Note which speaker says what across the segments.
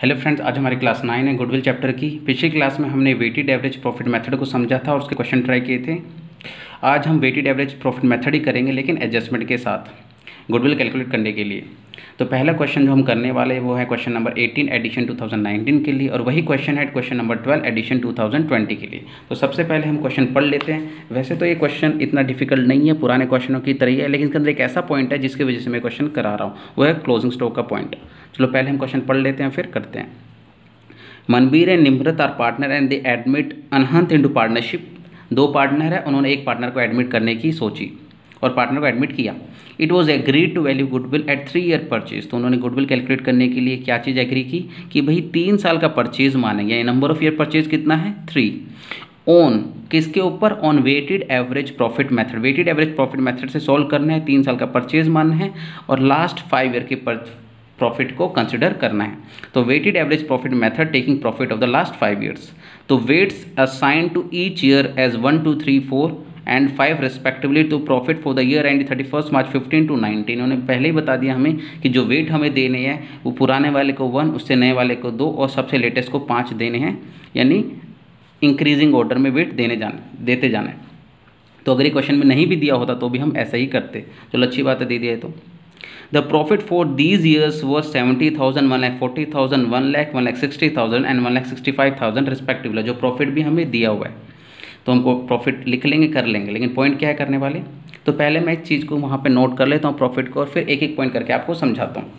Speaker 1: Hello friends, आज हमारी class 9 है गुडविल चैप्टर की। पिछली क्लास में हमने वेटेड एवरेज प्रॉफिट मेथड को समझा था और उसके क्वेश्चन ट्राई किए थे। आज हम वेटेड एवरेज प्रॉफिट मेथड ही करेंगे, लेकिन एडजस्टमेंट के साथ गुडविल कैलकुलेट करने के लिए। तो पहला क्वेश्चन जो हम करने वाले हैं वो है क्वेश्चन नंबर 18 एडिशन 2019 के लिए, और वही क्वेश्चन है क्वेश्चन नंबर 12 एडिशन 2020 के लिए। तो सबसे पहले हम क्वेश्चन पढ़ लेते हैं। वैसे तो ये क्वेश्चन इतना डिफिकल्ट नहीं है, पुराने क्वेश्चनों की तरह है, लेकिन इसके अंदर एक ऐसा पॉइंट है जिसकी वजह से मैं क्वेश्चन करा रहा हूँ, वो है क्लोजिंग स्टॉक का पॉइंट। चलो पहले हम क्वेश्चन पढ़ लेते हैं, फिर करते हैं। Manbir and Nimrat are partner and they admit Anhant into partnership. दो पार्टनर है, उन्होंने एक पार्टनर को एडमिट करने की सोची और पार्टनर को एडमिट किया। It was agreed to value goodwill at 3 year purchase. तो उन्होंने गुडविल कैलकुलेट करने के लिए क्या चीज़ एग्री की कि भाई 3 साल का परचेज मानेंगे, यानी नंबर ऑफ ईयर परचेज कितना है 3। ऑन किसके ऊपर? On weighted average profit method. Weighted average profit method से सॉल्व करना है, 3 साल का परचेज मानना है और लास्ट 5 ईयर के प्रॉफिट को कंसिडर करना है। तो weighted average profit method taking profit of the last 5 years. तो weights assign to each year as 1, 2, 3, 4 and 5 respectively to profit for the year end 31 March 15 to 19। उन्होंने पहले ही बता दिया हमें कि जो वेट हमें देने हैं वो पुराने वाले को 1, उससे नए वाले को 2 और सबसे लेटेस्ट को 5 देने हैं, यानी इंक्रीजिंग ऑर्डर में वेट देते जाना है। तो अगर ये क्वेश्चन में नहीं भी दिया होता तो भी हम ऐसा ही करते। चलो अच्छी बात है, दे दिया है तो। The profit for these years was 70,000, 1,40,000, 1 lakh, 1,60,000 and 1,65,000 respectively. जो प्रॉफिट भी हमें दिया हुआ है तो हमको प्रॉफिट लिख लेंगे, कर लेंगे, लेकिन पॉइंट क्या है करने वाले। तो पहले मैं इस चीज़ को वहाँ पे नोट कर लेता हूँ प्रॉफिट को, और फिर एक एक पॉइंट करके आपको समझाता हूँ।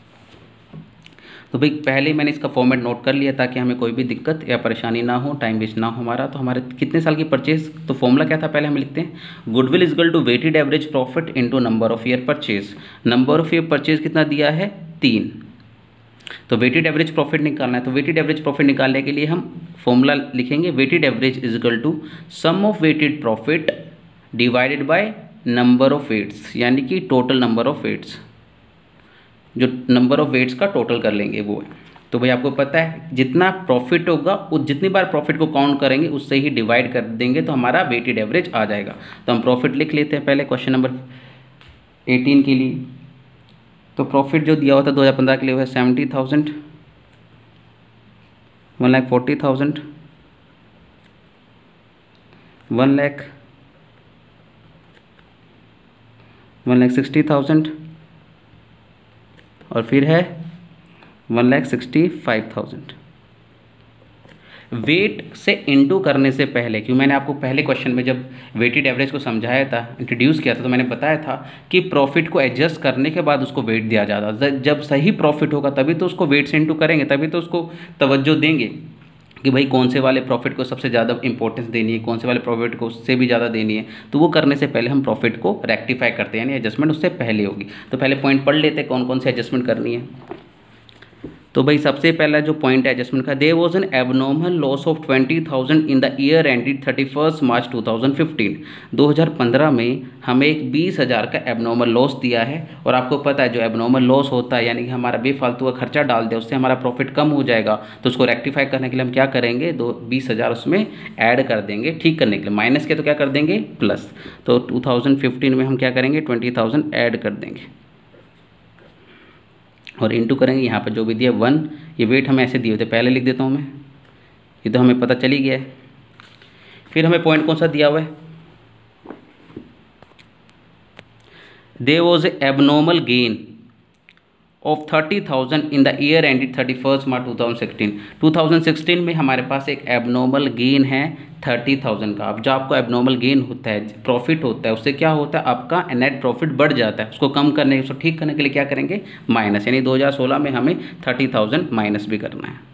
Speaker 1: तो भाई पहले ही मैंने इसका फॉर्मेट नोट कर लिया ताकि हमें कोई भी दिक्कत या परेशानी ना हो, टाइम वेस्ट ना हो हमारा। तो हमारे कितने साल की परचेज, तो फॉर्मूला क्या था पहले हम लिखते हैं, goodwill is equal to weighted average profit into number of year purchase. Number of year purchase कितना दिया है 3। तो वेटेड एवरेज प्रॉफिट निकालना है। तो वेटेड एवरेज प्रॉफिट निकालने के लिए हम फॉर्मूला लिखेंगे, weighted average is equal to sum of weighted profit divided by number of weights, यानी कि टोटल नंबर ऑफ वेट्स। जो नंबर ऑफ वेट्स का टोटल कर लेंगे वो है। तो भाई आपको पता है जितना प्रॉफिट होगा उस जितनी बार प्रॉफिट को काउंट करेंगे उससे ही डिवाइड कर देंगे तो हमारा वेटेड एवरेज आ जाएगा। तो हम प्रॉफिट लिख लेते हैं पहले क्वेश्चन नंबर 18 के लिए। तो प्रॉफिट जो दिया हुआ था 2015 के लिए वो है 70,000, 1,40,000, 1 लाख, 1,60,000 और फिर है 1,65,000। वेट से इनटू करने से पहले, क्यों मैंने आपको पहले क्वेश्चन में जब वेटेड एवरेज को समझाया था, इंट्रोड्यूस किया था, तो मैंने बताया था कि प्रॉफिट को एडजस्ट करने के बाद उसको वेट दिया जाता। जब सही प्रॉफिट होगा तभी तो उसको वेट से इनटू करेंगे, तभी तो उसको तवज्जो देंगे कि भाई कौन से वाले प्रॉफिट को सबसे ज़्यादा इंपॉर्टेंस देनी है, कौन से वाले प्रॉफिट को उससे भी ज़्यादा देनी है। तो वो करने से पहले हम प्रॉफिट को रेक्टिफाई करते हैं, यानी एडजस्टमेंट उससे पहले होगी। तो पहले पॉइंट पढ़ लेते हैं कौन कौन से एडजस्टमेंट करनी है। तो भाई सबसे पहला जो पॉइंट है एडजस्टमेंट का, there was an abnormal loss of 20,000 in the year ended 31 March 2015। 2015 में हमें एक 20,000 का एबनॉर्मल लॉस दिया है, और आपको पता है जो एबनॉर्मल लॉस होता है यानी कि हमारा बेफालतू का खर्चा डाल दिया, उससे हमारा प्रॉफिट कम हो जाएगा। तो उसको रेक्टिफाई करने के लिए हम क्या करेंगे, 20,000 उसमें ऐड कर देंगे, ठीक करने के लिए। माइनस के तो क्या कर देंगे प्लस। तो 2015 में हम क्या करेंगे 20,000 ऐड कर देंगे और इनटू करेंगे यहाँ पर जो भी दिया 1। ये वेट हमें ऐसे दिए होते, पहले लिख देता हूँ मैं, ये तो हमें पता चली गया है। फिर हमें पॉइंट कौन सा दिया हुआ है, there was a abnormal gain of 30,000 in the year ended 31 March 2016। 2016 में हमारे पास एक एबनॉर्मल गेन है 30,000 का। अब जो आपको एबनॉर्मल गेन होता है, प्रॉफिट होता है, उससे क्या होता है आपका नेट प्रॉफिट बढ़ जाता है। उसको कम करने, उसको ठीक करने के लिए क्या करेंगे माइनस, यानी 2016 में हमें 30,000 माइनस भी करना है।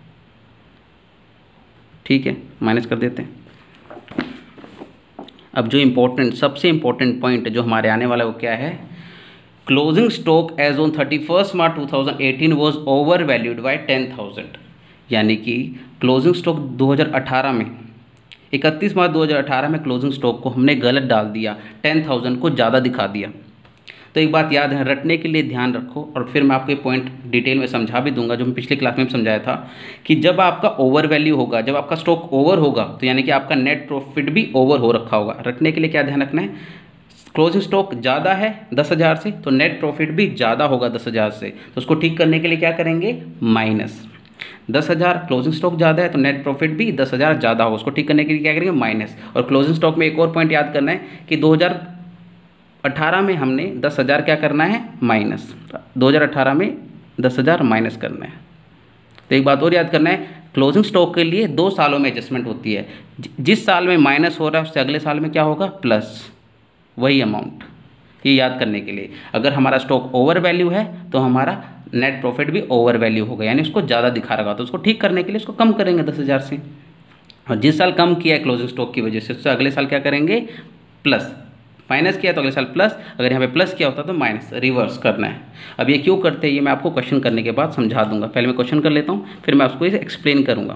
Speaker 1: ठीक है, माइनस कर देते हैं। अब जो इम्पोर्टेंट, सबसे इम्पोर्टेंट पॉइंट जो हमारे आने वाला वो क्या है, closing stock as on 31 March 2018 was over valued by 10,000। यानी कि क्लोजिंग स्टॉक 2018 में, 31 मार्च 2018 में क्लोजिंग स्टॉक को हमने गलत डाल दिया, 10,000 को ज़्यादा दिखा दिया। तो एक बात याद है, रटने के लिए ध्यान रखो, और फिर मैं आपको पॉइंट डिटेल में समझा भी दूंगा जो मैं पिछले क्लास में समझाया था कि जब आपका ओवर वैल्यू होगा, जब आपका स्टॉक ओवर होगा तो यानी कि आपका नेट प्रॉफिट भी ओवर हो रखा होगा। रटने के लिए क्या ध्यान रखना है, क्लोजिंग स्टॉक ज़्यादा है 10,000 से तो नेट प्रॉफिट भी ज़्यादा होगा 10,000 से, तो उसको ठीक करने के लिए क्या करेंगे माइनस। 10,000, क्लोजिंग स्टॉक ज़्यादा है तो नेट प्रॉफिट भी 10,000 ज़्यादा होगा। उसको ठीक करने के लिए क्या करेंगे, माइनस। और क्लोजिंग स्टॉक में एक और पॉइंट याद करना है कि 2018 में हमने 10,000 क्या करना है, माइनस। 2018 में 10,000 माइनस करना है। तो एक बात और याद करना है, क्लोजिंग स्टॉक के लिए 2 सालों में एडजस्टमेंट होती है। जिस साल में माइनस हो रहा है उससे अगले साल में क्या होगा, प्लस, वही अमाउंट। ये याद करने के लिए, अगर हमारा स्टॉक ओवर वैल्यू है तो हमारा नेट प्रॉफिट भी ओवर वैल्यू होगा, यानी उसको ज़्यादा दिखा रहा, तो उसको ठीक करने के लिए उसको कम करेंगे 10,000 से। और जिस साल कम किया है क्लोजिंग स्टॉक की वजह से, उससे अगले साल क्या करेंगे, प्लस। माइनस किया तो अगले साल प्लस, अगर यहाँ पे प्लस किया होता तो माइनस, रिवर्स करना है। अब ये क्यों करते हैं ये मैं आपको क्वेश्चन करने के बाद समझा दूंगा। पहले मैं क्वेश्चन कर लेता हूँ, फिर मैं उसको इसे एक्सप्लेन करूँगा।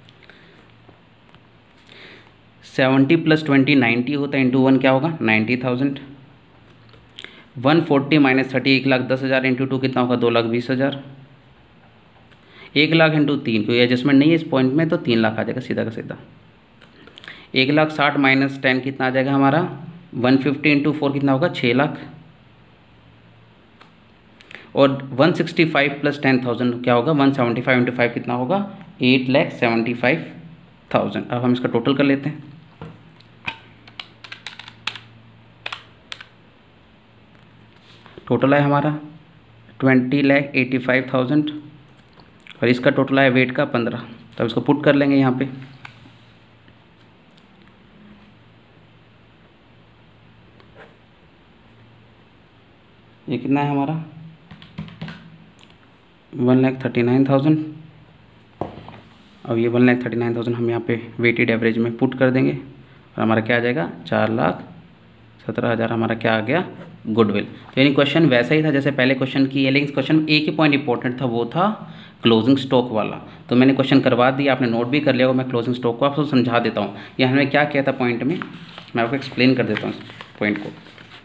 Speaker 1: 70 + 20 90 होता है, इंटू 1 क्या होगा, 90,000। 140 - 30 1,10,000 इंटू 2 कितना होगा, 2,20,000। 1 लाख इंटू 3, कोई एडजस्टमेंट नहीं है इस पॉइंट में तो 3 लाख आ जाएगा सीधा का सीधा। 1,60,000 - 10 कितना आ जाएगा हमारा, 150 इंटू 4 कितना होगा, 6 लाख। और 165 + 10,000 क्या होगा, 175 इंटू 5 कितना होगा, 8,75,000। अब हम इसका टोटल कर लेते हैं। टोटल है हमारा 20,85,000 और इसका टोटल है वेट का 15। तो इसको पुट कर लेंगे यहाँ पे। ये कितना है हमारा, 1,39,000। अब ये 1,39,000 हम यहाँ पे वेटेड एवरेज में पुट कर देंगे और हमारा क्या आ जाएगा, 4,17,000 हमारा क्या आ गया, गुडविल। तो यानी क्वेश्चन वैसा ही था जैसे पहले क्वेश्चन की है, लेकिन क्वेश्चन में एक ही पॉइंट इंपॉर्टेंट था, वो था क्लोजिंग स्टॉक वाला। तो मैंने क्वेश्चन करवा दिया, आपने नोट भी कर लिया होगा। मैं क्लोजिंग स्टॉक को आपको समझा देता हूँ। ये हमने क्या किया था पॉइंट में, मैं आपको एक्सप्लेन कर देता हूँ इस पॉइंट को।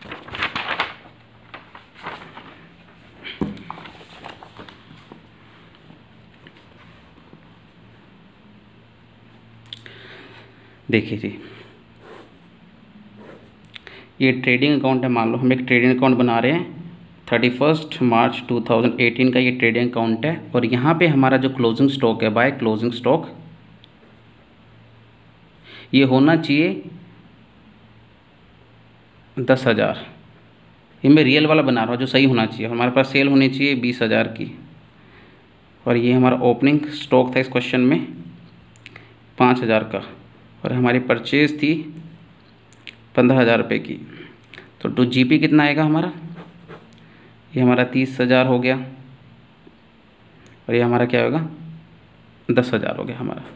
Speaker 1: देखिए जी, ये ट्रेडिंग अकाउंट है। मान लो हम एक ट्रेडिंग अकाउंट बना रहे हैं, 31 मार्च 2018 का ये ट्रेडिंग अकाउंट है। और यहाँ पे हमारा जो क्लोजिंग स्टॉक है, बाय क्लोजिंग स्टॉक, ये होना चाहिए 10,000। ये मैं रियल वाला बना रहा हूँ जो सही होना चाहिए। हमारे पास सेल होनी चाहिए 20,000 की। और ये हमारा ओपनिंग स्टॉक था इस क्वेश्चन में 5,000 का, और हमारी परचेज थी 15,000 रुपये की। तो टू जीपी कितना आएगा हमारा, ये हमारा 30,000 हो गया। और ये हमारा क्या होगा, 10,000 हो गया हमारा।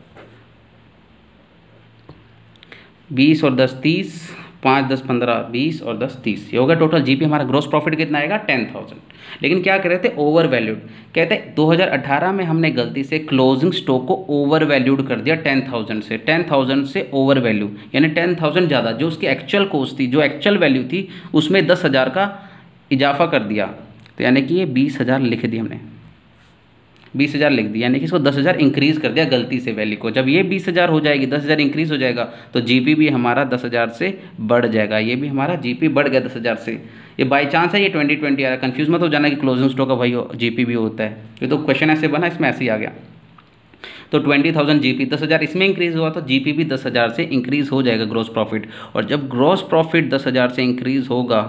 Speaker 1: 20 और 10 30, 5 10 15 20 और 10 30, ये होगा टोटल जीपी। हमारा ग्रॉस प्रॉफिट कितना आएगा, 10,000। लेकिन क्या कह रहे थे, ओवर वैल्यूड। कहते हैं 2018 में हमने गलती से क्लोजिंग स्टॉक को ओवर वैल्यूड कर दिया 10,000 से ओवर वैल्यू, यानी 10,000 ज़्यादा। जो उसकी एक्चुअल कॉस्ट थी, जो एक्चुअल वैल्यू थी, उसमें 10,000 का इजाफा कर दिया। तो यानी कि ये 20,000 लिख दी हमने, 20,000 लिख दिया, यानी कि इसको 10,000 इंक्रीज़ कर दिया गलती से वैल्यू को। जब ये 20,000 हो जाएगी, 10,000 इंक्रीज़ हो जाएगा, तो जीपी भी हमारा 10,000 से बढ़ जाएगा। ये भी हमारा जीपी बढ़ गया 10,000 से। ये बाई चांस है, ये 2020 आ रहा है। कन्फ्यूज मत हो जाना कि क्लोजिंग स्टॉक का भाई जीपी भी होता है। ये तो क्वेश्चन ऐसे बना, इसमें ऐसे ही आ गया। तो 20,000 जीपी, 10,000 इसमें इंक्रीज़ हुआ तो जीपी भी 10,000 से इंक्रीज़ हो जाएगा ग्रॉस प्रॉफिट। और जब ग्रॉस प्रॉफिट 10,000 से इंक्रीज़ होगा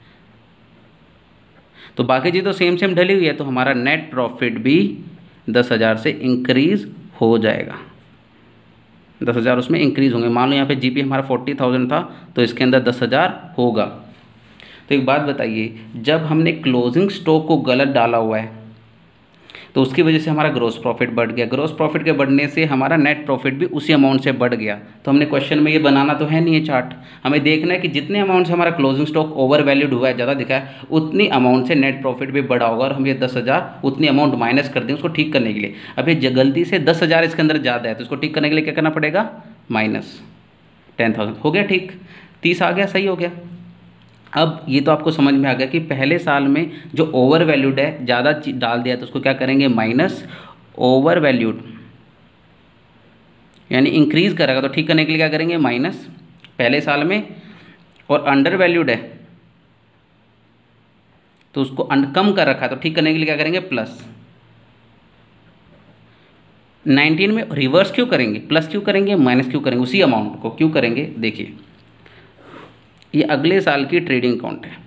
Speaker 1: तो बाकी चीज़ तो सेम ढली हुई है, तो हमारा नेट प्रॉफिट भी 10,000 से इंक्रीज़ हो जाएगा। 10,000 उसमें इंक्रीज़ होंगे। मान लो यहाँ पे जीपी हमारा 40,000 था, तो इसके अंदर 10,000 होगा। तो एक बात बताइए, जब हमने क्लोजिंग स्टॉक को गलत डाला हुआ है तो उसकी वजह से हमारा ग्रॉस प्रॉफिट बढ़ गया। ग्रॉस प्रॉफिट के बढ़ने से हमारा नेट प्रॉफिट भी उसी अमाउंट से बढ़ गया। तो हमने क्वेश्चन में ये बनाना तो है नहीं है चार्ट, हमें देखना है कि जितने अमाउंट से हमारा क्लोजिंग स्टॉक ओवर वैल्यूड हुआ है, ज़्यादा दिखा है, उतनी अमाउंट से नेट प्रॉफिट भी बढ़ा होगा। और हम ये 10,000 उतनी अमाउंट माइनस कर दें उसको ठीक करने के लिए। अब ये गलती से 10,000 इसके अंदर ज़्यादा है, तो इसको ठीक करने के लिए क्या करना पड़ेगा, माइनस 10,000 हो गया, ठीक 30 आ गया, सही हो गया। अब ये तो आपको समझ में आ गया कि पहले साल में जो ओवर वैल्यूड है, ज़्यादा डाल दिया, तो उसको क्या करेंगे, माइनस ओवर वैल्यूड, यानी इंक्रीज़ करेगा। तो ठीक करने के लिए क्या करेंगे, माइनस पहले साल में। और अंडर वैल्यूड है तो उसको कम कर रखा है, तो ठीक करने के लिए क्या करेंगे, प्लस। 19 में रिवर्स क्यों करेंगे, प्लस क्यों करेंगे, माइनस क्यों करेंगे, उसी अमाउंट को क्यों करेंगे। देखिए ये अगले साल की ट्रेडिंग अकाउंट है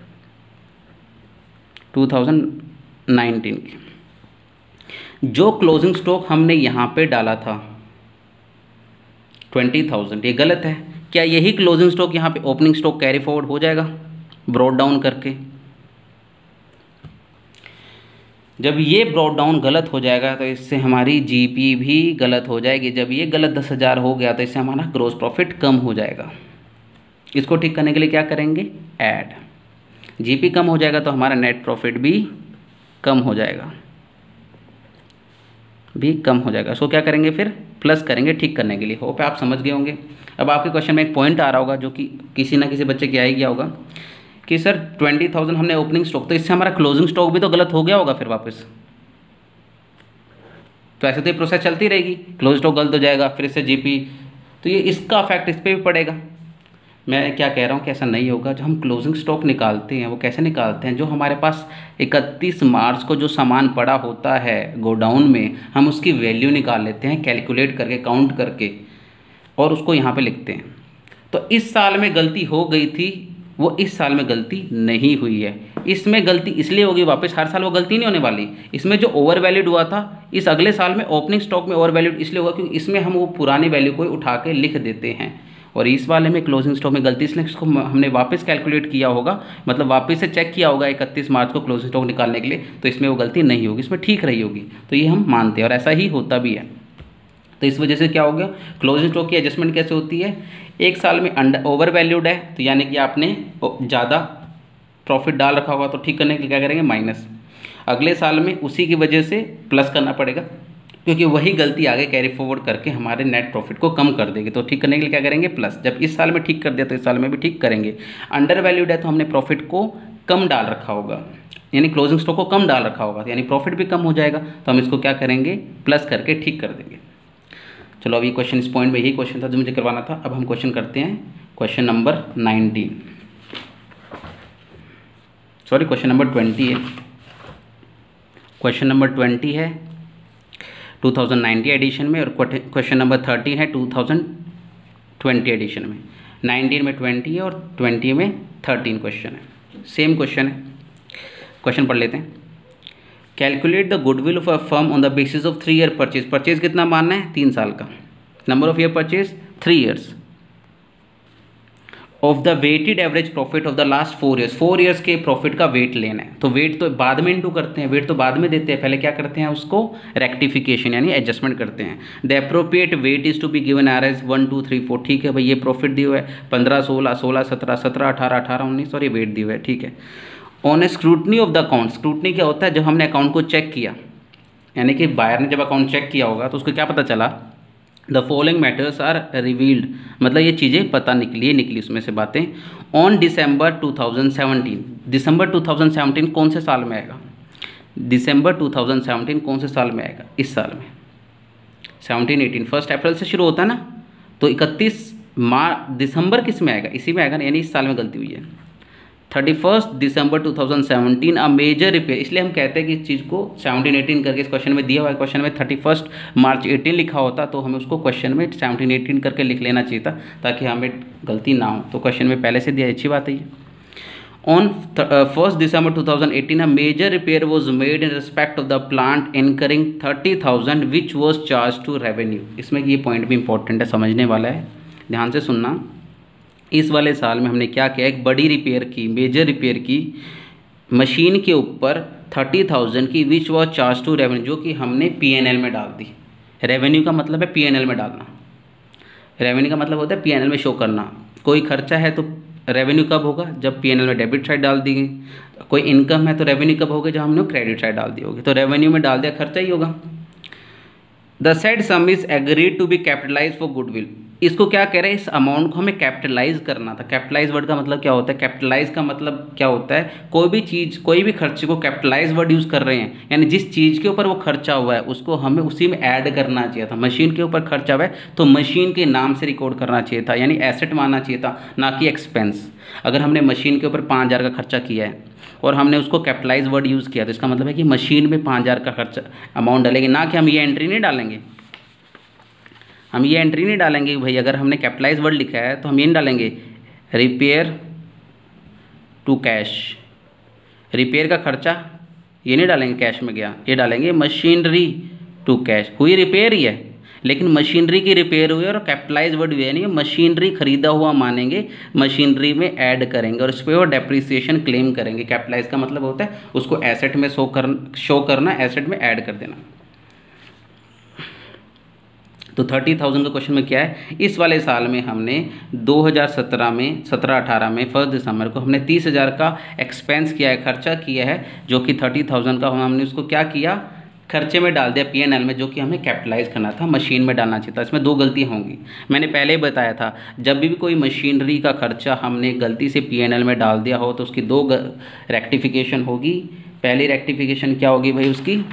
Speaker 1: 2019 की। जो क्लोजिंग स्टॉक हमने यहाँ पे डाला था 20,000, ये गलत है। क्या यही क्लोजिंग स्टॉक यहाँ पे ओपनिंग स्टॉक कैरी फॉरवर्ड हो जाएगा ब्रॉड डाउन करके। जब ये ब्रॉड डाउन गलत हो जाएगा तो इससे हमारी जीपी भी गलत हो जाएगी। जब ये गलत 10,000 हो गया तो इससे हमारा ग्रॉस प्रॉफिट कम हो जाएगा। इसको ठीक करने के लिए क्या करेंगे, ऐड। जीपी कम हो जाएगा तो हमारा नेट प्रॉफिट भी कम हो जाएगा, इसको क्या करेंगे फिर, प्लस करेंगे ठीक करने के लिए। होप आप समझ गए होंगे। अब आपके क्वेश्चन में एक पॉइंट आ रहा होगा जो कि किसी ना किसी बच्चे के आ ही गया होगा कि सर 20,000 हमने ओपनिंग स्टॉक, तो इससे हमारा क्लोजिंग स्टॉक भी तो गलत हो गया होगा फिर वापस। तो ऐसे तो ये प्रोसेस चलती रहेगी, क्लोजिंग स्टॉक गलत हो जाएगा, फिर इससे जीपी, तो ये इसका इफेक्ट इस पर भी पड़ेगा। मैं क्या कह रहा हूँ कि ऐसा नहीं होगा। जो हम क्लोजिंग स्टॉक निकालते हैं वो कैसे निकालते हैं, जो हमारे पास 31 मार्च को जो सामान पड़ा होता है गोडाउन में, हम उसकी वैल्यू निकाल लेते हैं कैलकुलेट करके, काउंट करके, और उसको यहाँ पे लिखते हैं। तो इस साल में गलती हो गई थी, वो इस साल में गलती नहीं हुई है। इसमें गलती इसलिए होगी, वापस हर साल वो गलती नहीं होने वाली। इसमें जो ओवर वैल्यूड हुआ था, इस अगले साल में ओपनिंग स्टॉक में ओवर वैल्यूड इसलिए होगा क्योंकि इसमें हम वो पुरानी वैल्यू को उठा के लिख देते हैं। और इस वाले में क्लोजिंग स्टॉक में गलती इसलिए इसको हमने वापस कैलकुलेट किया होगा, मतलब वापस से चेक किया होगा 31 मार्च को क्लोजिंग स्टॉक निकालने के लिए, तो इसमें वो गलती नहीं होगी, इसमें ठीक रही होगी। तो ये हम मानते हैं और ऐसा ही होता भी है। तो इस वजह से क्या हो गया, क्लोजिंग स्टॉक की एडजस्टमेंट कैसे होती है, एक साल में अंडर ओवर वैल्यूड है तो यानी कि आपने ज़्यादा प्रॉफिट डाल रखा होगा, तो ठीक करने के लिए क्या करेंगे, माइनस। अगले साल में उसी की वजह से प्लस करना पड़ेगा क्योंकि वही गलती आगे कैरी फॉरवर्ड करके हमारे नेट प्रॉफिट को कम कर देगी। तो ठीक करने के लिए क्या करेंगे, प्लस। जब इस साल में ठीक कर दिया तो इस साल में भी ठीक करेंगे। अंडर वैल्यूड है तो हमने प्रॉफिट को कम डाल रखा होगा, यानी क्लोजिंग स्टॉक को कम डाल रखा होगा, यानी प्रॉफिट भी कम हो जाएगा। तो हम इसको क्या करेंगे, प्लस करके ठीक कर देंगे। चलो अभी क्वेश्चन, इस पॉइंट में यही क्वेश्चन था जो मुझे करवाना था। अब हम क्वेश्चन करते हैं question number 19, sorry question number 20 है। क्वेश्चन नंबर 20 है 2019 एडिशन में, और क्वेश्चन नंबर 13 है 2020 एडिशन में। 19 में 20 है और 20 में 13 क्वेश्चन है, सेम क्वेश्चन है। क्वेश्चन पढ़ लेते हैं। Calculate the goodwill of a firm on the basis of 3 year purchase. Purchase कितना मानना है, 3 साल का। Number of year purchase 3 years. Of the weighted average profit of the last 4 years. 4 years के प्रॉफिट का वेट लेना है। तो वेट तो बाद में इंटू करते हैं, वेट तो बाद में देते हैं, पहले क्या करते हैं, उसको रेक्टिफिकेशन यानी एडजस्टमेंट करते हैं। The appropriate weight is to be given are as 1 2 3 4। ठीक है भाई, ये प्रॉफिट दिया हुआ है 15 16 16 17 17 18 18 19 और ये वेट दिया हुआ है। ठीक है। On a scrutiny of the account. Scrutiny क्या होता है, जब हमने अकाउंट को चेक किया, यानी कि बायर ने जब अकाउंट चेक किया होगा तो उसको क्या पता चला, the following matters are revealed, मतलब ये चीज़ें पता निकली उसमें से बातें। ऑन दिसंबर 2017, दिसंबर 2017 कौन से साल में आएगा, दिसंबर 2017 कौन से साल में आएगा, इस साल में 17 18 1 अप्रैल से शुरू होता है ना, तो 31 दिसंबर किस में आएगा, इसी में आएगा ना, यानी इस साल में गलती हुई है। 31 दिसंबर 2017 अ मेजर रिपेयर, इसलिए हम कहते हैं कि इस चीज़ को 17 18 करके इस क्वेश्चन में दिया हुआ है। क्वेश्चन में 31 मार्च 18 लिखा होता तो हमें उसको क्वेश्चन में 17 18 करके लिख लेना चाहिए था ताकि हमें गलती ना हो। तो क्वेश्चन में पहले से दिया, अच्छी बात है ये। On 1 December 2018 a major repair was made in respect of the plant incurring 30,000 which was charge to revenue. इसमें ये पॉइंट भी इंपॉर्टेंट है, समझने वाला है, ध्यान से सुनना। इस वाले साल में हमने क्या किया, एक बड़ी रिपेयर की, मेजर रिपेयर की मशीन के ऊपर 30,000 की, which was charge to revenue, जो कि हमने पीएनएल में डाल दी। रेवेन्यू का मतलब है पीएनएल में डालना, रेवेन्यू का मतलब होता है पीएनएल में शो करना। कोई खर्चा है तो रेवेन्यू कब होगा, जब पीएनएल में डेबिट साइड डाल दी गई। कोई इनकम है तो रेवेन्यू कब होगा, जब हमने क्रेडिट साइड डाल दी होगी। तो रेवेन्यू में डाल दिया, खर्चा ही होगा। The said sum is agreed to be capitalize for goodwill. इसको क्या कह रहे हैं, इस अमाउंट को हमें कैपिटलाइज करना था। कैपिटलाइज वर्ड का मतलब क्या होता है, कैपिटलाइज का मतलब क्या होता है, कोई भी चीज़, कोई भी खर्चे को कैपिटलाइज वर्ड यूज़ कर रहे हैं, यानी जिस चीज़ के ऊपर वो खर्चा हुआ है उसको हमें उसी में ऐड करना चाहिए था। मशीन के ऊपर खर्चा हुआ है तो मशीन के नाम से रिकॉर्ड करना चाहिए था, यानी एसेट मानना चाहिए था, ना कि एक्सपेंस। अगर हमने मशीन के ऊपर 5,000 का खर्चा किया है और हमने उसको कैपिटलाइज वर्ड यूज़ किया तो इसका मतलब है कि मशीन में 5,000 का खर्चा अमाउंट डालेंगे, ना कि हम ये एंट्री नहीं डालेंगे। हम ये एंट्री नहीं डालेंगे भाई, अगर हमने कैपिटलाइज वर्ड लिखा है तो हम ये नहीं डालेंगे रिपेयर टू कैश, रिपेयर का खर्चा ये नहीं डालेंगे कैश में गया, ये डालेंगे मशीनरी टू कैश। हुई रिपेयर ही है लेकिन मशीनरी की रिपेयर हुई और कैपिटलाइज वर्ड हुई है नहीं, मशीनरी खरीदा हुआ मानेंगे, मशीनरी में ऐड करेंगे और इस पर वो डेप्रिसिएशन क्लेम करेंगे। कैपिटलाइज का मतलब होता है उसको एसेट में शो करना, एसेट में ऐड कर देना। तो 30,000 का क्वेश्चन में क्या है, इस वाले साल में हमने 2017 में 17-18 में 1 दिसंबर को हमने 30,000 का एक्सपेंस किया है, खर्चा किया है, जो कि 30,000 का हमने उसको क्या किया, खर्चे में डाल दिया P&L में, जो कि हमें कैपिटलाइज करना था, मशीन में डालना चाहिए था। इसमें दो गलतियाँ होंगी, मैंने पहले ही बताया था, जब भी कोई मशीनरी का खर्चा हमने गलती से P&L में डाल दिया हो तो उसकी दो रेक्टिफिकेशन होगी। पहली रेक्टिफिकेशन क्या होगी भाई, उसकी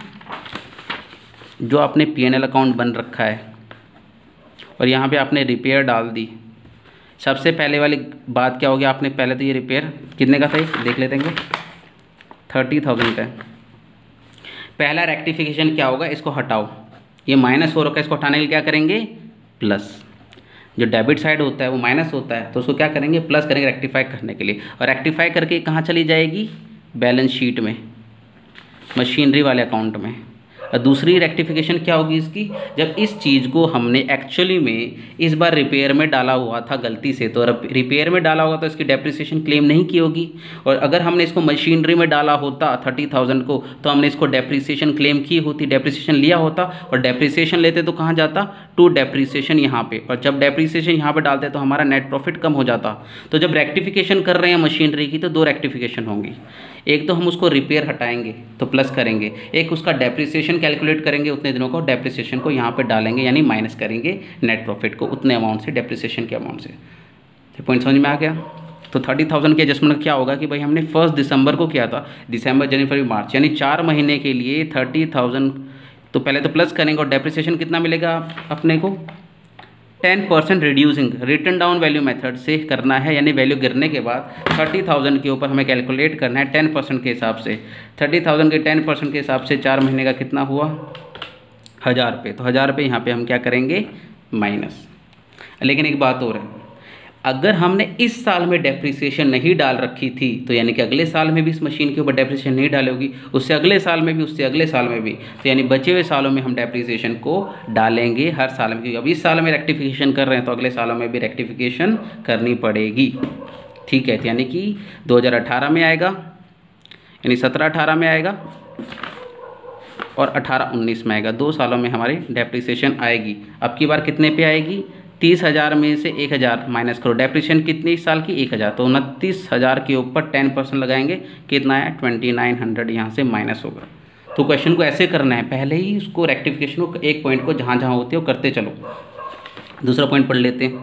Speaker 1: जो आपने P&L अकाउंट बन रखा है और यहाँ पे आपने रिपेयर डाल दी, सबसे पहले वाली बात क्या होगी, आपने पहले तो ये रिपेयर कितने का था ये देख लेते हैं, 30,000 का है। पहला रेक्टिफिकेशन क्या होगा, इसको हटाओ, ये माइनस हो रखा है, इसको हटाने के लिए क्या करेंगे प्लस। जो डेबिट साइड होता है वो माइनस होता है तो उसको क्या करेंगे प्लस करेंगे रेक्टिफाई करने के लिए, और रेक्टिफाई करके कहाँ चली जाएगी, बैलेंस शीट में, मशीनरी वाले अकाउंट में। और दूसरी रेक्टिफिकेशन क्या होगी इसकी, जब इस चीज़ को हमने एक्चुअली में इस बार रिपेयर में डाला हुआ था गलती से, तो रिपेयर में डाला हुआ तो इसकी डेप्रिसिएशन क्लेम नहीं की होगी, और अगर हमने इसको मशीनरी में डाला होता 30,000 को तो हमने इसको डेप्रिसिएशन क्लेम की होती, डेप्रिसिएशन लिया होता, और डेप्रिसिएशन लेते तो कहाँ जाता, टू डेप्रिसिएशन यहाँ पे, और जब डेप्रिसिएशन यहाँ पे डालते तो हमारा नेट प्रॉफिट कम हो जाता। तो जब रेक्टिफिकेशन कर रहे हैं मशीनरी की तो दो रेक्टिफिकेशन होंगी, एक तो हम उसको रिपेयर हटाएंगे तो प्लस करेंगे, एक उसका डेप्रिसिएशन कैलकुलेट करेंगे उतने दिनों को, डेप्रिसिएशन को यहाँ पे डालेंगे यानी माइनस करेंगे नेट प्रॉफिट को उतने अमाउंट से, डेप्रिसिएशन के अमाउंट से। तो पॉइंट समझ में आ गया। तो 30,000 के एडजस्टमेंट क्या होगा कि भाई हमने 1 दिसंबर को किया था, दिसंबर जनवरी फरवरी मार्च यानी 4 महीने के लिए 30,000, तो पहले तो प्लस करेंगे और डेप्रिसिएशन कितना मिलेगा अपने को 10% reducing, written down value method से करना है, यानी वैल्यू गिरने के बाद 30,000 के ऊपर हमें कैलकुलेट करना है 10% के हिसाब से। 30,000 के 10% के हिसाब से 4 महीने का कितना हुआ 1,000 रुपये, तो 1,000 रुपये यहाँ पे हम क्या करेंगे माइनस। लेकिन एक बात और है, अगर हमने इस साल में डेप्रिसिएशन नहीं डाल रखी थी तो यानी कि अगले साल में भी इस मशीन के ऊपर डेप्रिसिएशन नहीं डाली होगी, उससे अगले साल में भी, उससे अगले साल में भी, तो यानी बचे हुए सालों में हम डेप्रिसिएशन को डालेंगे हर साल में, क्योंकि अब इस साल में रेक्टिफिकेशन कर रहे हैं तो अगले सालों में भी रेक्टिफिकेशन करनी पड़ेगी। ठीक है, तो यानी कि 2018 में आएगा, यानी 17-18 में आएगा और 18-19 में आएगा, 2 सालों में हमारी डेप्रिसिएशन आएगी। अब की बार कितने पे आएगी, 30,000 में से 1,000 माइनस करो, डेप्रिसिएशन कितनी इस साल की 1,000, तो 29,000 के ऊपर 10% लगाएंगे, कितना है 2,900 यहाँ से माइनस होगा। तो क्वेश्चन को ऐसे करना है, पहले ही उसको रेक्टिफिकेशन को एक पॉइंट को जहाँ जहाँ होते हो करते चलो। दूसरा पॉइंट पढ़ लेते हैं,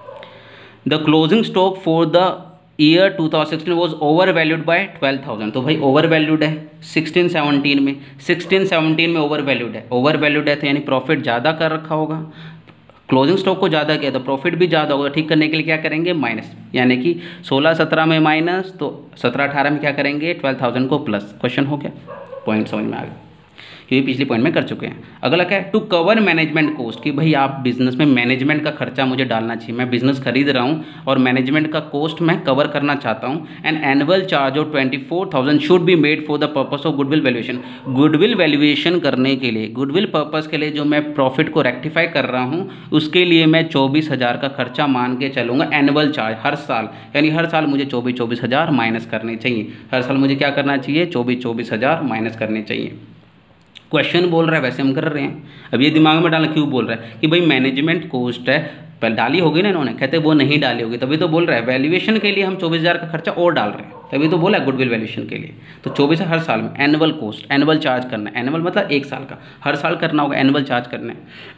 Speaker 1: the closing stock for the year 2016 was over valued by 12,000, तो भाई ओवर वैल्यूड है 16-17 में, 16-17 में ओवर वैल्यूड है, ओवर वैल्यूड है तो यानी प्रॉफिट ज़्यादा कर रखा होगा, क्लोजिंग स्टॉक को ज़्यादा किया तो प्रॉफिट भी ज़्यादा होगा। ठीक करने के लिए क्या करेंगे माइनस, यानी कि 16-17 में माइनस, तो 17-18 में क्या करेंगे 12,000 को प्लस। क्वेश्चन हो गया, पॉइंट समझ में आ गया, क्योंकि पिछले पॉइंट में कर चुके हैं। अगला क्या है, टू कवर मैनेजमेंट कॉस्ट, कि भाई आप बिजनेस में मैनेजमेंट का खर्चा मुझे डालना चाहिए, मैं बिजनेस खरीद रहा हूँ और मैनेजमेंट का कॉस्ट मैं कवर करना चाहता हूँ। An annual charge of 24,000 should be made for the purpose of goodwill valuation, goodwill valuation करने के लिए, गुडविल पर्पस के लिए जो मैं प्रॉफिट को रेक्टिफाई कर रहा हूँ उसके लिए मैं 24,000 का खर्चा मान के चलूँगा, एनुअल चार्ज हर साल, यानी हर साल मुझे 24,000 माइनस करने चाहिए, हर साल मुझे क्या करना चाहिए 24,000 माइनस करने चाहिए। क्वेश्चन बोल रहा है वैसे हम कर रहे हैं, अब ये दिमाग में डालना क्यों बोल रहा है कि भाई मैनेजमेंट कॉस्ट है, पहले डाली होगी ना इन्होंने, कहते वो नहीं डाली होगी, तभी तो बोल रहा है वैल्यूएशन के लिए हम 24,000 का खर्चा और डाल रहे हैं, तभी तो बोला गुडविल वैल्यूएशन के लिए। तो 24 हर साल में एनुअल कॉस्ट, एनुअल चार्ज करना है, एनुअल मतलब 1 साल का, हर साल करना होगा, एनुअल चार्ज करना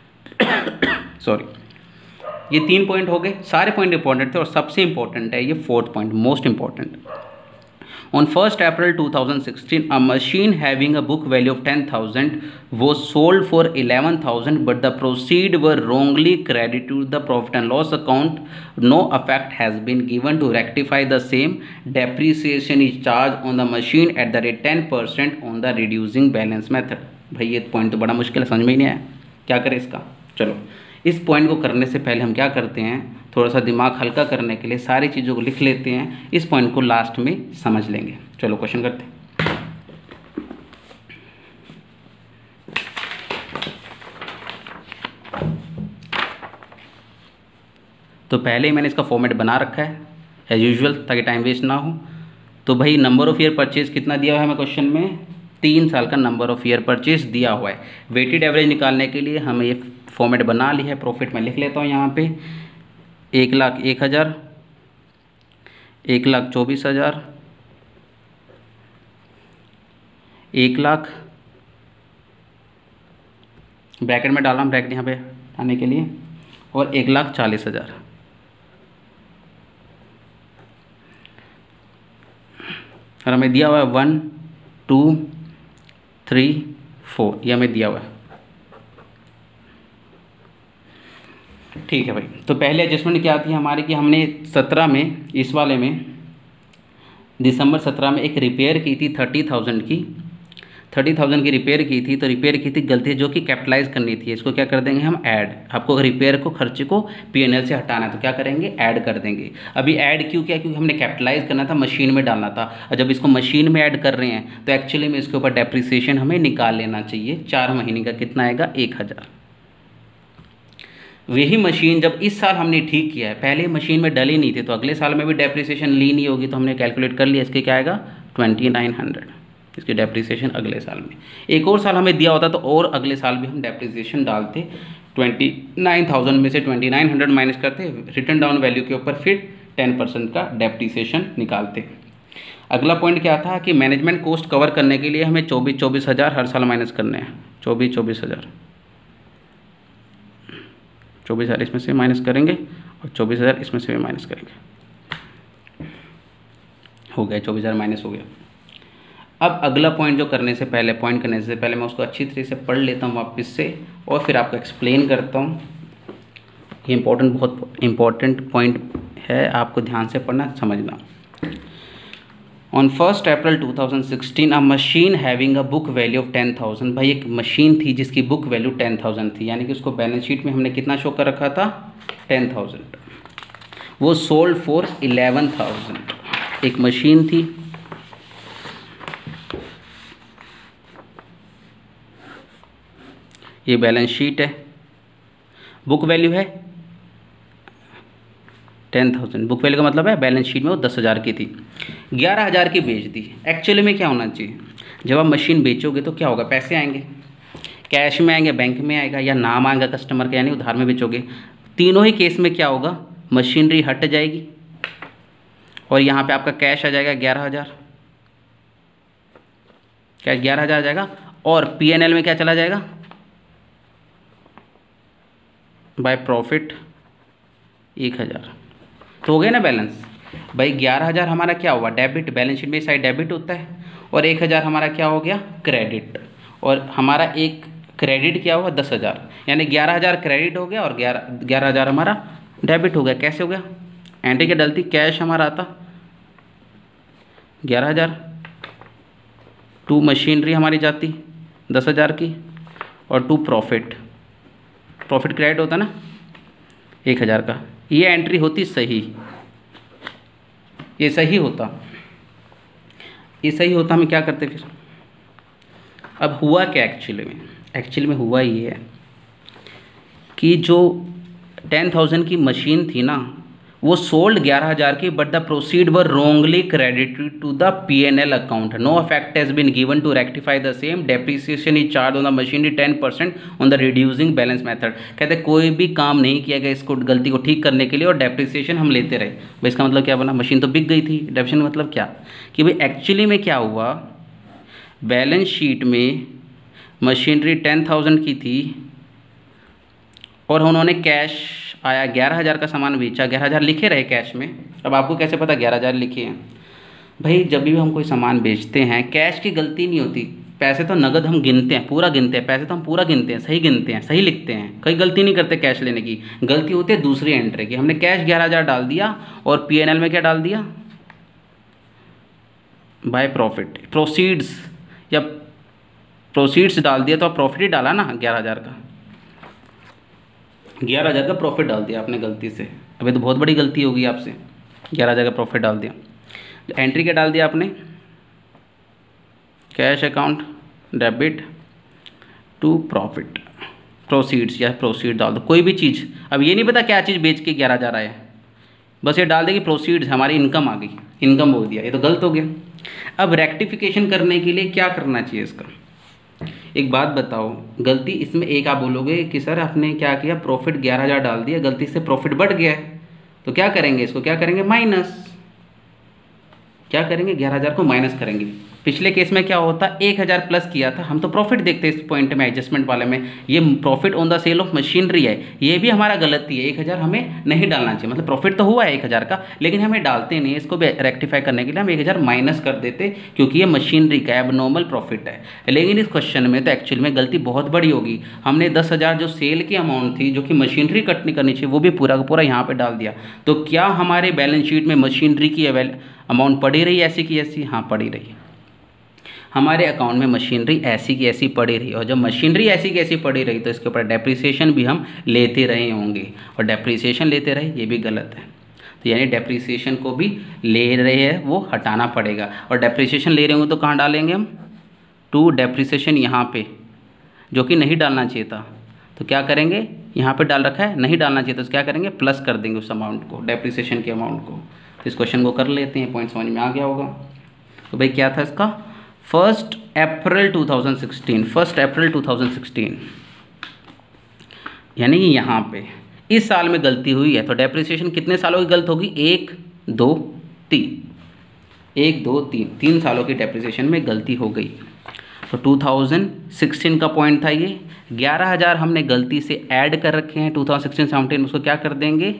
Speaker 1: है सॉरी। ये 3 पॉइंट हो गए, सारे पॉइंट इंपॉर्टेंट थे और सबसे इंपॉर्टेंट है ये 4th point, most important. On 1st April 2016, a machine having a book value of 10,000 was sold for 11,000, but the proceeds were wrongly credited to the profit and loss account. No effect has been given to rectify the same. Depreciation is charged on the machine at the rate 10% on the reducing balance method. भाई ये point तो बड़ा मुश्किल है, समझ में ही नहीं आया, क्या करें इसका। चलो इस पॉइंट को करने से पहले हम क्या करते हैं, थोड़ा सा दिमाग हल्का करने के लिए सारी चीज़ों को लिख लेते हैं, इस पॉइंट को लास्ट में समझ लेंगे। चलो क्वेश्चन करते हैं। तो पहले ही मैंने इसका फॉर्मेट बना रखा है एज यूजुअल, ताकि टाइम वेस्ट ना हो। तो भाई नंबर ऑफ़ ईयर परचेज कितना दिया हुआ है हमें क्वेश्चन में, 3 साल का नंबर ऑफ़ ईयर परचेज दिया हुआ है। वेटेड एवरेज निकालने के लिए हमें ये फॉर्मेट बना ली है। प्रॉफिट में लिख लेता हूँ यहाँ पे 1,01,000, 1,24,000, 1,00,000, ब्रैकेट में डाला, ब्रैकेट यहाँ पे आने के लिए, और 1,40,000। और हमें दिया हुआ है 1, 2, 3, 4, ये हमें दिया हुआ है। ठीक है भाई, तो पहले एडजस्टमेंट क्या थी हमारी कि हमने 17 में, इस वाले में दिसंबर 17 में एक रिपेयर की थी 30,000 की, 30,000 की रिपेयर की थी। तो रिपेयर की थी गलती जो कि कैपिटलाइज करनी थी, इसको क्या कर देंगे हम, ऐड। आपको रिपेयर को खर्चे को P&L से हटाना है तो क्या करेंगे, ऐड कर देंगे। अभी ऐड क्यों किया, क्योंकि हमने कैपिटलाइज करना था, मशीन में डालना था। और जब इसको मशीन में ऐड कर रहे हैं तो एक्चुअली में इसके ऊपर डेप्रिसिएशन हमें निकाल लेना चाहिए। 4 महीने का कितना आएगा, 1,000। वही मशीन जब इस साल हमने ठीक किया है, पहले मशीन में डली नहीं थी तो अगले साल में भी डेप्रिसिएशन ली नहीं होगी, तो हमने कैलकुलेट कर लिया, इसके क्या आएगा 2,900, इसकी डेप्रिसिएशन अगले साल में। एक और साल हमें दिया होता तो और अगले साल भी हम डेप्रिसिएशन डालते, 29,000 में से 2,900 माइनस करते, रिटर्न डाउन वैल्यू के ऊपर फिर 10% का डेप्रिसिएशन निकालते। अगला पॉइंट क्या था कि मैनेजमेंट कॉस्ट कवर करने के लिए हमें 24,000 हर साल माइनस करने हैं। 24,000 इसमें से माइनस करेंगे और 24,000 इसमें से भी माइनस करेंगे। हो गया 24,000 माइनस हो गया। अब अगला पॉइंट जो करने से पहले, पॉइंट करने से पहले मैं उसको अच्छी तरह से पढ़ लेता हूँ वापस से और फिर आपको एक्सप्लेन करता हूँ। ये बहुत इम्पोर्टेंट पॉइंट है, आपको ध्यान से पढ़ना समझना। On 1 April 2016 a machine having a book value of 10,000। भाई एक मशीन थी जिसकी बुक वैल्यू 10,000 थी, यानी कि उसको बैलेंस शीट में हमने कितना शो कर रखा था, 10,000। वो सोल्ड फॉर 11,000। एक मशीन थी, ये बैलेंस शीट है, बुक वैल्यू है 10,000। बुक वैल्यू का मतलब है बैलेंस शीट में वो 10,000 की थी, 11,000 की बेच दी। एक्चुअली में क्या होना चाहिए, जब आप मशीन बेचोगे तो क्या होगा, पैसे आएंगे, कैश में आएंगे, बैंक में आएगा, या नाम आएगा कस्टमर का, यानी उधार में बेचोगे। तीनों ही केस में क्या होगा, मशीनरी हट जाएगी और यहाँ पे आपका कैश आ जाएगा 11,000, कैश 11,000 आ जाएगा, और P&L में क्या चला जाएगा, बाय प्रॉफिट 1,000। तो हो गया ना बैलेंस। भाई 11,000 हमारा क्या हुआ, डेबिट, बैलेंस शीट में साइड डेबिट होता है, और 1,000 हमारा क्या हो गया, क्रेडिट। और हमारा एक क्रेडिट क्या हुआ, 10,000, यानी 11,000 क्रेडिट हो गया और 11,000 हमारा डेबिट हो गया। कैसे हो गया, एंट्री क्या डलती, कैश हमारा आता 11,000, टू मशीनरी हमारी जाती 10,000 की, और टू प्रॉफिट क्रेडिट होता ना 1,000 का। ये एंट्री होती सही, ये सही होता, हम क्या करते फिर। अब हुआ क्या एक्चुअली में हुआ ये है कि जो 10,000 की मशीन थी ना, वो सोल्ड 11,000 की, but the proceed were wrongly credited to the P&L account. No effect has been given to rectify the same, depreciation is charge on the machinery 10% on the reducing balance method. कहते कोई भी काम नहीं किया गया इसको, गलती को ठीक करने के लिए, और डेप्रिसिएशन हम लेते रहे। भाई इसका मतलब क्या बना, मशीन तो बिक गई थी। डेप्रिसिएशन मतलब क्या कि भाई एक्चुअली में क्या हुआ, बैलेंस शीट में मशीनरी 10,000 की थी और उन्होंने कैश आया 11,000 का सामान बेचा, 11,000 लिखे रहे कैश में। अब आपको कैसे पता 11,000 लिखे हैं, भाई जब भी हम कोई सामान बेचते हैं कैश की गलती नहीं होती, पैसे तो नगद हम गिनते हैं, पूरा गिनते हैं, पैसे तो हम पूरा गिनते हैं, सही गिनते हैं, सही लिखते हैं, कोई गलती नहीं करते कैश लेने की। गलती होती है दूसरी एंट्री की। हमने कैश 11,000 डाल दिया और P&L में क्या डाल दिया, बाय प्रॉफिट, प्रोसीड्स, या प्रोसीड्स डाल दिया तो प्रॉफिट ही डाला ना 11,000 का। 11,000 का प्रॉफिट डाल दिया आपने गलती से, अभी तो बहुत बड़ी गलती होगी आपसे, 11,000 का प्रॉफिट डाल दिया। तो एंट्री क्या डाल दिया आपने, cash account debit to profit, proceeds या प्रोसीड डाल दो, कोई भी चीज़। अब ये नहीं पता क्या चीज़ बेच के 11,000 आया, बस ये डाल देगी प्रोसीड्स, हमारी इनकम आ गई, इनकम बोल दिया, ये तो गलत हो गया। अब रेक्टिफिकेशन करने के लिए क्या करना चाहिए इसका, एक बात बताओ, गलती इसमें एक आप बोलोगे कि सर आपने क्या किया, प्रॉफिट 11,000 डाल दिया, गलती से प्रॉफिट बढ़ गया है, तो क्या करेंगे, इसको क्या करेंगे, माइनस, क्या करेंगे, 11,000 को माइनस करेंगे। पिछले केस में क्या होता, 1,000 प्लस किया था, हम तो प्रॉफिट देखते हैं इस पॉइंट में, एडजस्टमेंट वाले में, ये profit on the sale of machinery है, ये भी हमारा गलती है, 1,000 हमें नहीं डालना चाहिए, मतलब प्रॉफिट तो हुआ है 1,000 का, लेकिन हमें डालते नहीं, इसको भी रेक्टिफाई करने के लिए हम 1,000 माइनस कर देते, क्योंकि ये मशीनरी का एबनॉर्मल प्रॉफिट है। लेकिन इस क्वेश्चन में तो एक्चुअल में गलती बहुत बड़ी होगी, हमने 10,000 जो सेल की अमाउंट थी, जो कि मशीनरी कट नहीं करनी चाहिए, वो भी पूरा का पूरा यहाँ पर डाल दिया। तो क्या हमारे बैलेंस शीट में मशीनरी की अमाउंट पड़ी रही ऐसी की ऐसी, हाँ पड़ी रही, हमारे अकाउंट में मशीनरी ऐसी की ऐसी पड़ी रही, और जब मशीनरी ऐसी की ऐसी पड़ी रही तो इसके ऊपर डेप्रिसिएशन भी हम लेते रहे होंगे, और डेप्रिसिएशन लेते रहे ये भी गलत है, तो यानी डेप्रिसिएशन को भी ले रहे हैं वो हटाना पड़ेगा, और डेप्रिसिएशन ले रहे होंगे तो कहाँ डालेंगे हम, टू डेप्रिसिएशन यहाँ पे, जो कि नहीं डालना चाहिए था, तो क्या करेंगे, यहाँ पे डाल रखा है, नहीं डालना चाहिए, तो क्या करेंगे, प्लस कर देंगे उस अमाउंट को, डेप्रिसिएशन के अमाउंट को। तो इस क्वेश्चन को कर लेते हैं, पॉइंट समझ में आ गया होगा। तो भाई क्या था इसका, 1 अप्रैल 2016, 1 अप्रैल 2016, यानी कि यहाँ पे इस साल में गलती हुई है, तो डेप्रिसिएशन कितने सालों की गलत होगी, 1 2 3, 1 2 3, 3 सालों की डेप्रिसिएशन में गलती हो गई। तो 2016 का पॉइंट था ये, 11,000 हमने गलती से ऐड कर रखे हैं 2016-17, उसको क्या कर देंगे,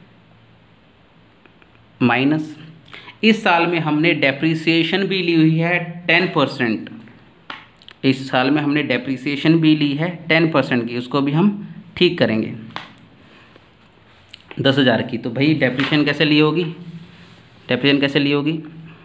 Speaker 1: माइनस। इस साल में हमने डेप्रिसिएशन भी ली हुई है 10%, इस साल में हमने डेप्रिसिएशन भी ली है 10% की, उसको भी हम ठीक करेंगे 10,000 की। तो भाई डेप्रिसिएशन कैसे ली होगी, डेप्रिसिएशन कैसे ली होगी,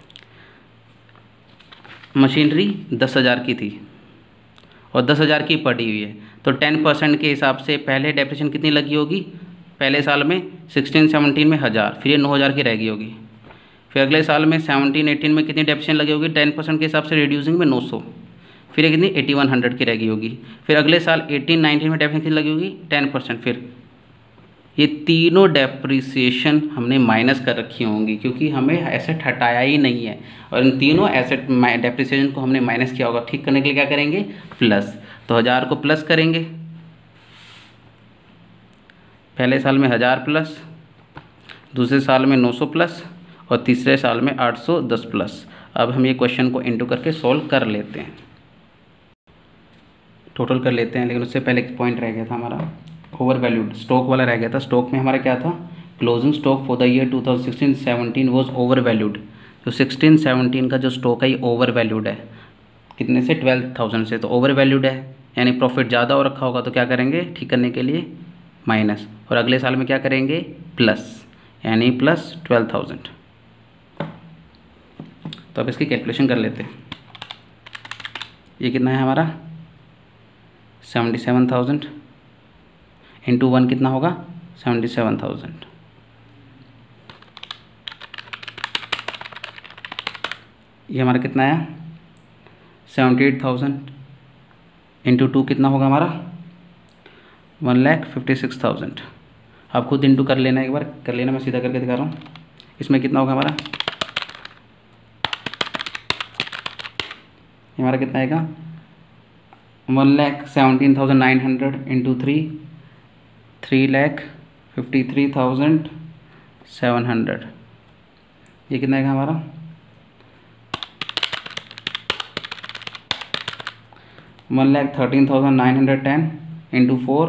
Speaker 1: मशीनरी 10,000 की थी और 10,000 की पड़ी हुई है, तो 10% के हिसाब से पहले डेप्रिसिएशन कितनी लगी होगी, पहले साल में 16-17 में 1,000, फिर ये 9,000 की रह गई होगी, फिर अगले साल में 17-18 में कितनी डेप्रिसिएशन लगी होगी, 10% के हिसाब से रिड्यूसिंग में 900, फिर कितनी 8,100 की रह गई होगी, फिर अगले साल 18-19 में डेप्रिसिएशन कितनी लगी होगी 10%, फिर ये तीनों डेप्रिसिएशन हमने माइनस कर रखी होंगी, क्योंकि हमें एसेट हटाया ही नहीं है, और इन तीनों एसेट डेप्रिसिएशन को हमने माइनस किया होगा, ठीक करने के लिए क्या करेंगे, प्लस, तो 1,000 को प्लस करेंगे, पहले साल में 1,000 प्लस, दूसरे साल में 900 प्लस, और तीसरे साल में 810 प्लस। अब हम ये क्वेश्चन को इंटू करके सॉल्व कर लेते हैं, टोटल कर लेते हैं, लेकिन उससे पहले एक पॉइंट रह गया था हमारा, ओवर वैल्यूड स्टॉक वाला रह गया था। स्टॉक में हमारा क्या था, closing stock for the year 2016-17 was over valued, तो 16-17 का जो स्टॉक है ये ओवर वैल्यूड है, कितने से, 12,000 से, तो ओवर वैल्यूड है, यानी प्रॉफिट ज़्यादा हो रखा होगा, तो क्या करेंगे, ठीक करने के लिए माइनस, और अगले साल में क्या करेंगे, प्लस, यानी प्लस 12,000। तो अब इसकी कैलकुलेशन कर लेते हैं, ये कितना है हमारा 77,000 इंटू 1 कितना होगा 77,000, ये हमारा कितना आया 78,000 इंटू 2 कितना होगा हमारा 1,56,000। आप खुद इंटू कर लेना, एक बार कर लेना, मैं सीधा करके दिखा रहा हूँ। इसमें कितना होगा हमारा, हमारा कितना आएगा 1,17,900 इंटू 3, 3,53,700, ये कितना आएगा हमारा 1,13,910 इंटू 4,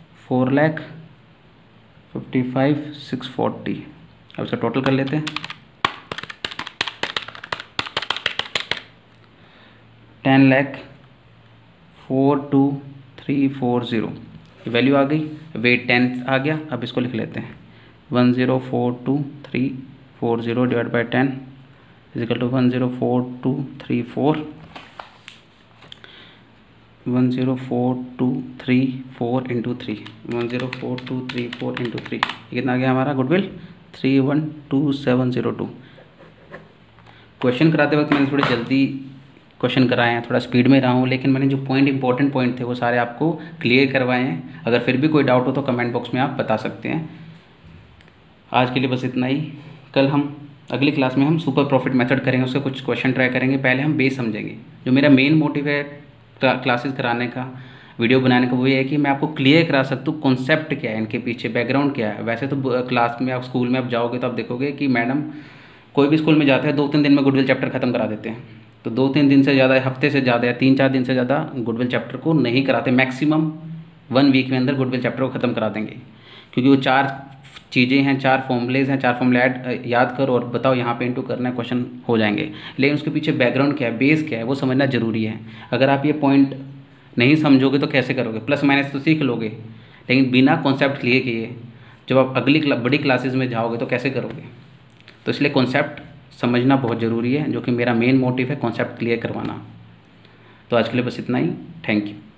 Speaker 1: 4,55,640। अब इसका टोटल कर लेते हैं, 10,42,340 वैल्यू आ गई, वेट 10 आ गया। अब इसको लिख लेते हैं 10,42,340 divide by 10 is equal to 10,42,34 104,234 into 3, 104,234 into 3, कितना आ गया हमारा गुडविल? 312702। क्वेश्चन कराते वक्त मैंने थोड़ी जल्दी क्वेश्चन कराए हैं, थोड़ा स्पीड में रहा हूँ, लेकिन मैंने जो इंपॉर्टेंट पॉइंट थे वो सारे आपको क्लियर करवाए हैं। अगर फिर भी कोई डाउट हो तो कमेंट बॉक्स में आप बता सकते हैं। आज के लिए बस इतना ही। कल हम अगली क्लास में हम सुपर प्रॉफिट मेथड करेंगे, उससे कुछ क्वेश्चन ट्राई करेंगे। पहले हम बेस समझेंगे। जो मेरा मेन मोटिव है क्लासेस कराने का, वीडियो बनाने का, वो ये है कि मैं आपको क्लियर करा सकता हूँ कॉन्सेप्ट क्या है, इनके पीछे बैकग्राउंड क्या है। वैसे तो क्लास में आप स्कूल में आप जाओगे तो आप देखोगे कि मैडम कोई भी स्कूल में जाते हैं 2-3 दिन में गुडविल चैप्टर खत्म करा देते हैं। तो 2-3 दिन से ज़्यादा, हफ्ते से ज़्यादा या 3-4 दिन से ज़्यादा गुडविल चैप्टर को नहीं कराते। मैक्सिमम 1 वीक में अंदर गुडविल चैप्टर को ख़त्म करा देंगे, क्योंकि वो 4 चीज़ें हैं, 4 फॉर्मूलेज हैं, 4 फॉर्मूले याद करो और बताओ यहाँ पे इंटू करना है, क्वेश्चन हो जाएंगे। लेकिन उसके पीछे बैकग्राउंड क्या है, बेस क्या है, वो समझना ज़रूरी है। अगर आप ये पॉइंट नहीं समझोगे तो कैसे करोगे? प्लस माइनस तो सीख लोगे, लेकिन बिना कॉन्सेप्ट क्लियर किए जब आप अगली बड़ी क्लासेस में जाओगे तो कैसे करोगे? तो इसलिए कॉन्सेप्ट समझना बहुत ज़रूरी है, जो कि मेरा मेन मोटिव है, कॉन्सेप्ट क्लियर करवाना। तो आज के लिए बस इतना ही। Thank you.